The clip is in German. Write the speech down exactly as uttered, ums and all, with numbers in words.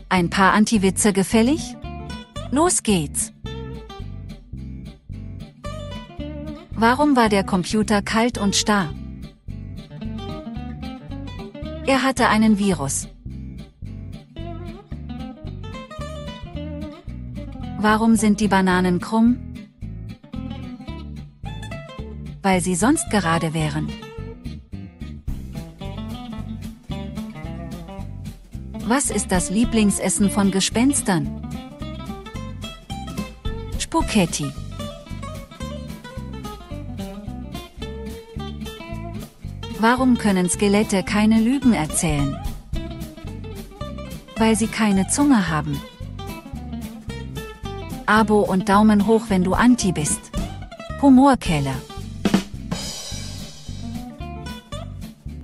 Ein paar Anti-Witze gefällig? Los geht's! Warum war der Computer kalt und starr? Er hatte einen Virus. Warum sind die Bananen krumm? Weil sie sonst gerade wären. Was ist das Lieblingsessen von Gespenstern? Spaghetti. Warum können Skelette keine Lügen erzählen? Weil sie keine Zunge haben. Abo und Daumen hoch, wenn du Anti bist. Humorkeller.